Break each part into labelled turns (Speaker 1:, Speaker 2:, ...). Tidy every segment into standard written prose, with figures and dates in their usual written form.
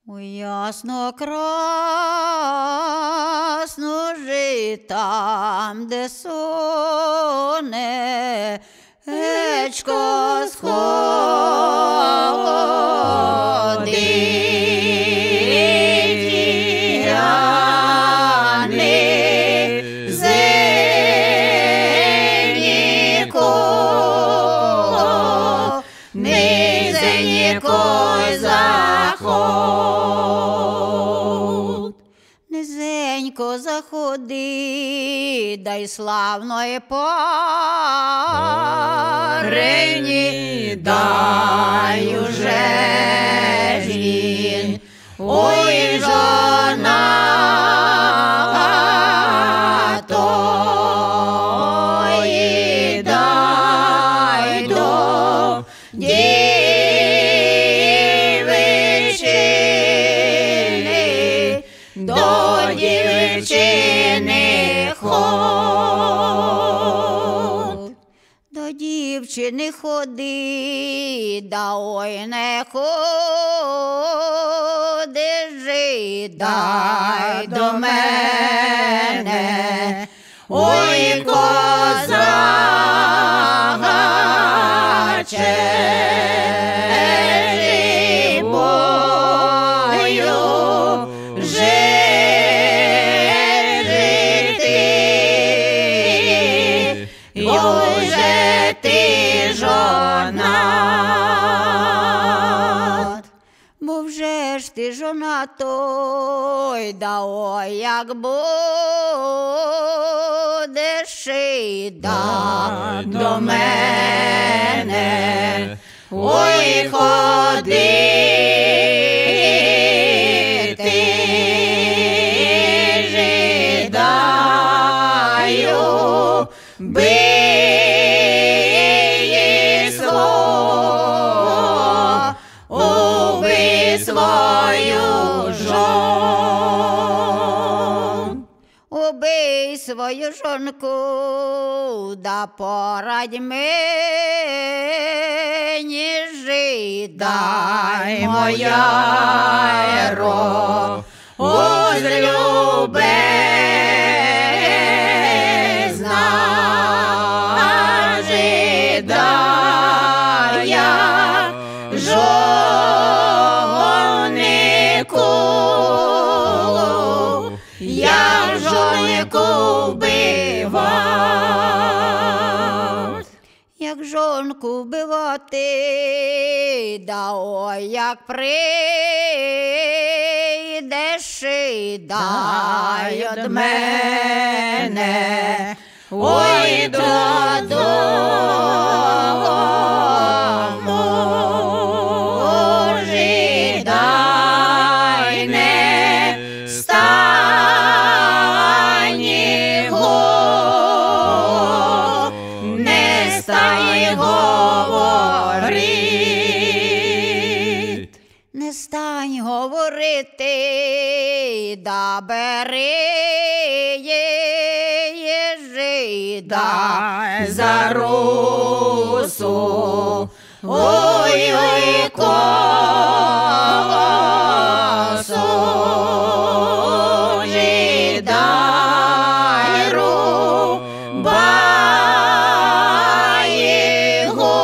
Speaker 1: Ой, ясно красно жить там, де соне, ечко сходить, яни зеніко, низенько заход. Низенько заходи, дай славної парині, дай уже він, ой, жона тої, дай до дівчини, до дівчини ход. До дівчини ходи, да ой не ходи жи, дай до мене, ой, козаче, бою жити, уже ти жонат. Бо вже ж ти жонатой, да ой, як будеш і да до мене, ой, ходи ти жидаю, бий убий свою жон. Убий свою жонку, да порадь мені жидай, моя розлюбезна, жидая жоннику, я жоннику вбивав. Як жонку вбивати, да ой, як прийдеш і дай од мене, ой, додому, жидай не стань його, не стань говорить, не стань говорити, да бери жидай за русу, ой, ой, косу, жидай рубай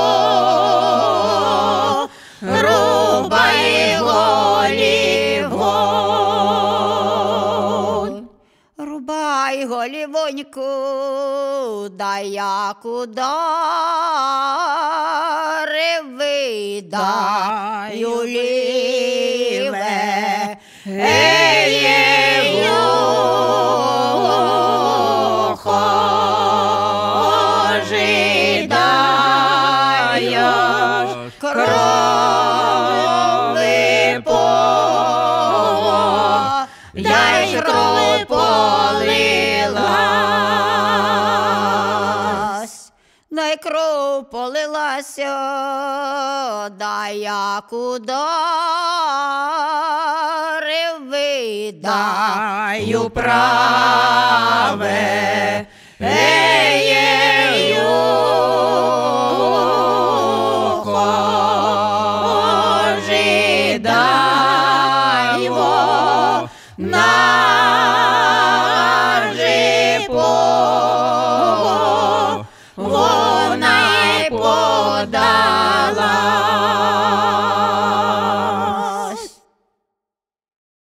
Speaker 1: його, рубай голівон. Рубай голівоньку, да як удари видаю ліве, ухо, жидаєш крови я ж крови полилась, дай кров полилася, дай як удари видаю праве, ухо, жидай на